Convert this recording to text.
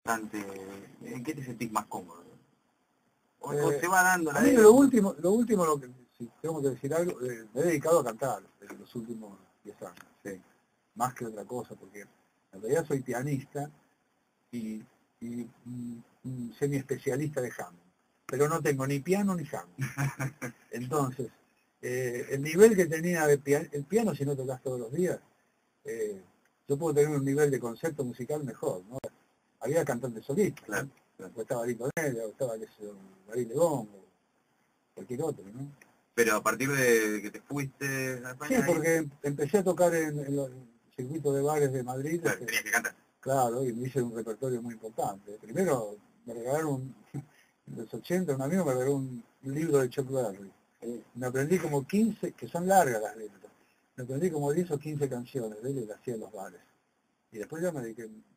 bastante... ¿En qué te sentís más cómodo? ¿O se va dando la... A mí lo último, lo que, si tengo que decir algo, me he dedicado a cantar en los últimos 10 años, sí, más que otra cosa, porque en realidad soy pianista y semi-especialista de Hammond, pero no tengo ni piano ni Hammond. Entonces, el nivel que tenía el piano, si no tocas todos los días, yo puedo tener un nivel de concepto musical mejor, ¿no? Había cantantes solistas, Claro, ¿no? O estaba Lito Nevia, o estaba David Lebón, o cualquier otro, ¿no? pero a partir de que te fuiste a España... Sí, porque empecé a tocar en los circuitos de bares de Madrid. Claro, tenías que cantar. Claro, y me hice un repertorio muy importante. Primero me regalaron, en los 80, un amigo me regaló un libro de Chuck Berry. Me aprendí como 15, que son largas las letras, me aprendí como 10 o 15 canciones de él y las hacía en los bares. Y después ya me dediqué